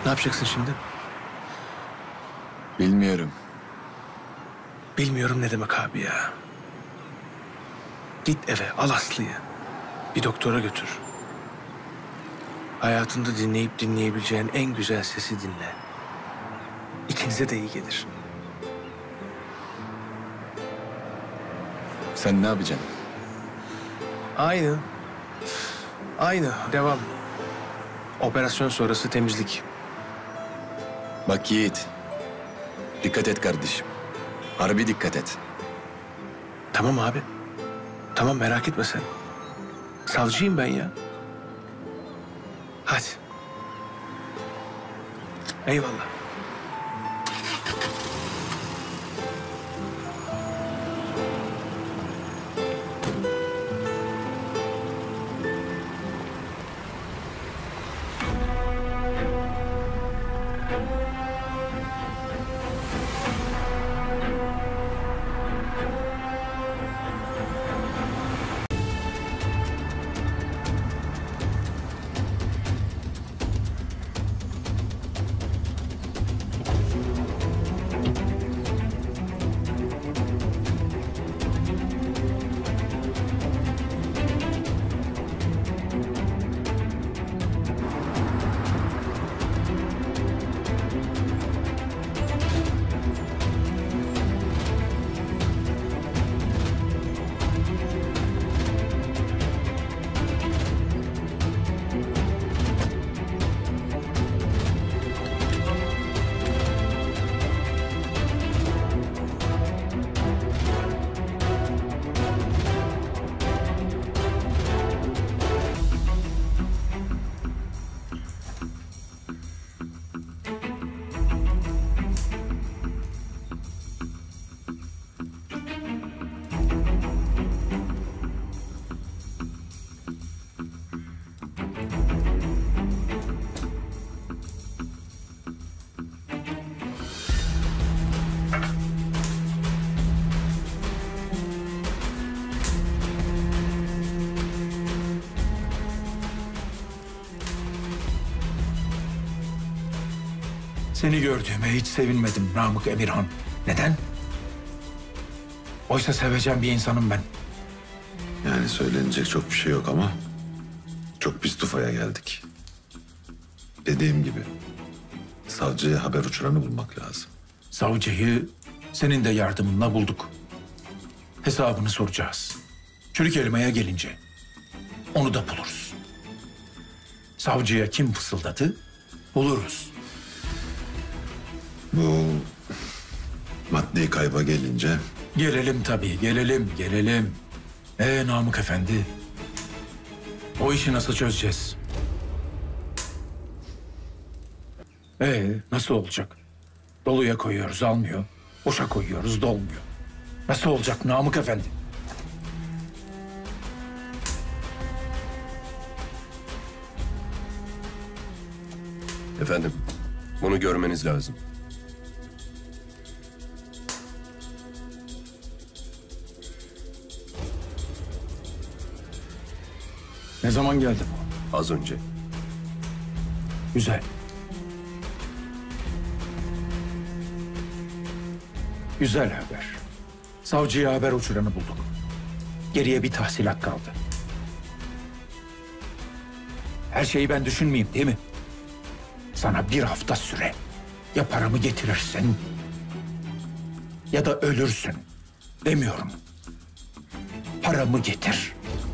Ne yapacaksın şimdi? Bilmiyorum. Bilmiyorum ne demek abi ya. Git eve, al Aslı'yı. Bir doktora götür. Hayatında dinleyip dinleyebileceğin en güzel sesi dinle. İkinize de iyi gelir. Sen ne yapacaksın? Aynı. Aynı. Devam. Operasyon sonrası temizlik. Bak Yiğit. Dikkat et kardeşim. Harbi dikkat et. Tamam abi. Tamam, merak etme sen. Savcıyım ben ya. Hadi. Eyvallah. Seni gördüğüme hiç sevinmedim Namık Emirhan. Neden? Oysa sevecen bir insanım ben. Yani söylenecek çok bir şey yok ama çok pis tufaya geldik. Dediğim gibi savcıya haber uçuranı bulmak lazım. Savcıyı senin de yardımınla bulduk. Hesabını soracağız. Çürük elmaya gelince onu da buluruz. Savcıya kim fısıldadı buluruz. Bu maddi kayba gelince Gelelim tabii, gelelim. Namık Efendi, o işi nasıl çözeceğiz? Nasıl olacak? Doluya koyuyoruz, almıyor. Boşa koyuyoruz, dolmuyor. Nasıl olacak Namık Efendi? Efendim, bunu görmeniz lazım. Ne zaman geldi bu? Az önce. Güzel. Güzel haber. Savcıya haber uçuranı bulduk. Geriye bir tahsilat kaldı. Her şeyi ben düşünmeyeyim değil mi? Sana bir hafta süre. Ya paramı getirirsin ya da ölürsün. Demiyorum. Paramı getir.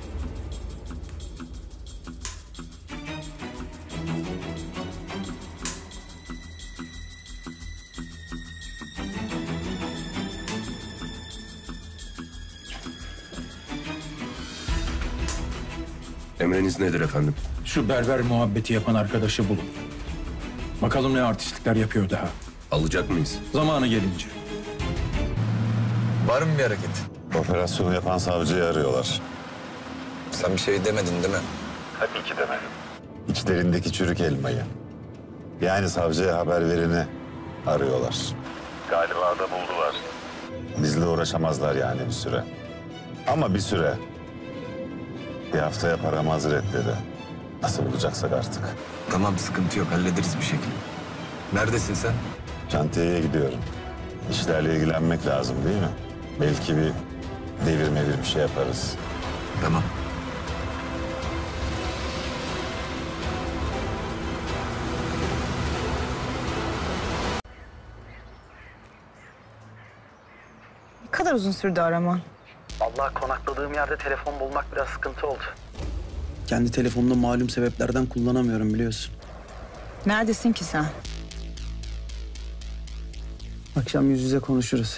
Emriniz nedir efendim? Şu berber muhabbeti yapan arkadaşı bulun. Bakalım ne artistlikler yapıyor daha. Alacak mıyız? Zamanı gelince. Var mı bir hareket? operasyonu yapan savcıyı arıyorlar. Sen bir şey demedin değil mi? Tabii ki demedim. İçlerindeki çürük elmayı. Yani savcıya haber vereni arıyorlar. Galiba da buldular. Bizle uğraşamazlar yani bir süre. Ama bir süre. Bir haftaya paramı hazır et dedi. Nasıl bulacaksak artık. Tamam, sıkıntı yok, hallederiz bir şekilde. Neredesin sen? Şantiyeye gidiyorum. İşlerle ilgilenmek lazım değil mi? Belki bir devir bir şey yaparız. Tamam. Ne kadar uzun sürdü arama? Vallahi konakladığım yerde telefon bulmak biraz sıkıntı oldu. Kendi telefonumu malum sebeplerden kullanamıyorum biliyorsun. Neredesin ki sen? Akşam yüz yüze konuşuruz.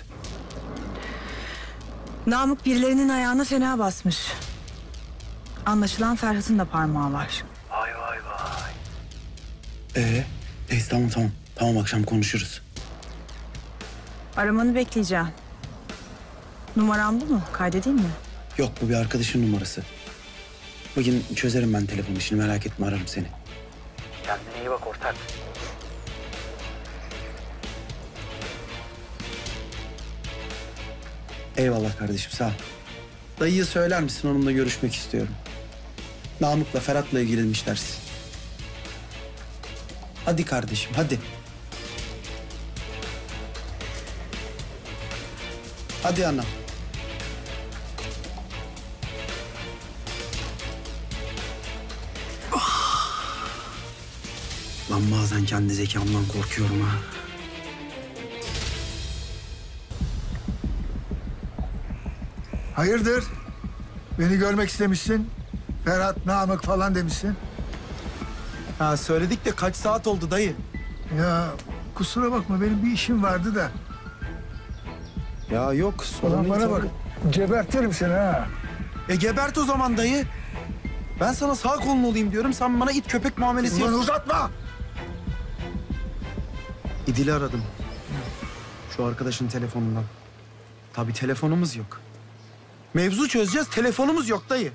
Namık birilerinin ayağına fena basmış. Anlaşılan Ferhat'ın da parmağı var. Vay vay vay. Neyse tamam. Tamam akşam konuşuruz. Aramanı bekleyeceğim. Numaram bu mu? Kaydedeyim mi? Yok bu bir arkadaşın numarası. Bugün çözerim ben telefon işini merak etme ararım seni. Kendine iyi bak ortak. Eyvallah kardeşim sağ ol. Dayıya söyler misin onunla görüşmek istiyorum. Namık'la Ferhat'la ilgiliymiş dersin. Hadi kardeşim hadi. Hadi ana. Lan bazen kendi zekamdan korkuyorum ha. Hayırdır? Beni görmek istemişsin. Ferhat, Namık falan demişsin. Ha söyledik de kaç saat oldu dayı? Ya kusura bakma benim bir işim vardı da. Ya yok Ulan bana bak. Gebertirim seni ha. Gebert o zaman dayı. Ben sana sağ kolun olayım diyorum. Sen bana it köpek muamelesi Ulan yapıyorsun. uzatma. İdil'i aradım. Şu arkadaşın telefonundan. Tabii telefonumuz yok. Mevzu çözeceğiz, telefonumuz yok dayı.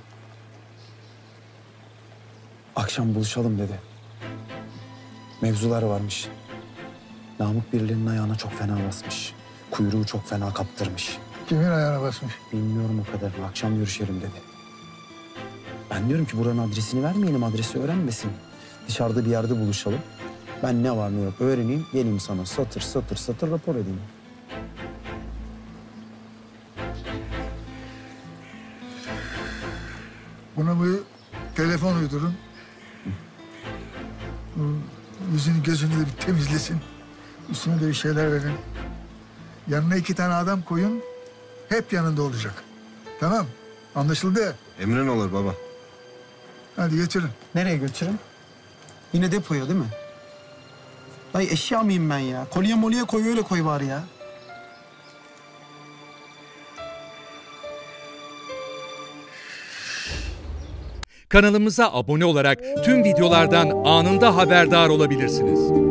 Akşam buluşalım dedi. Mevzular varmış. Namık birilerinin ayağına çok fena basmış. Kuyruğu çok fena kaptırmış. Kimin ayağına basmış? Bilmiyorum o kadarını. Akşam görüşelim dedi. Ben diyorum ki buranın adresini vermeyelim, adresi öğrenmesin. Dışarıda bir yerde buluşalım. Ben ne var ne yok öğreneyim, geleyim sana satır rapor edeyim. Buna bir telefon uydurun. Bu yüzünü gözünü de bir temizlesin. Üstüne de bir şeyler verin. Yanına 2 tane adam koyun. Hep yanında olacak. Tamam. Anlaşıldı. Emrin olur baba. Hadi götürün. Nereye götürün? Yine depoya değil mi? Dayı eşya mıyım ben ya? Kolye molye koy öyle koy bari ya. Kanalımıza abone olarak tüm videolardan anında haberdar olabilirsiniz.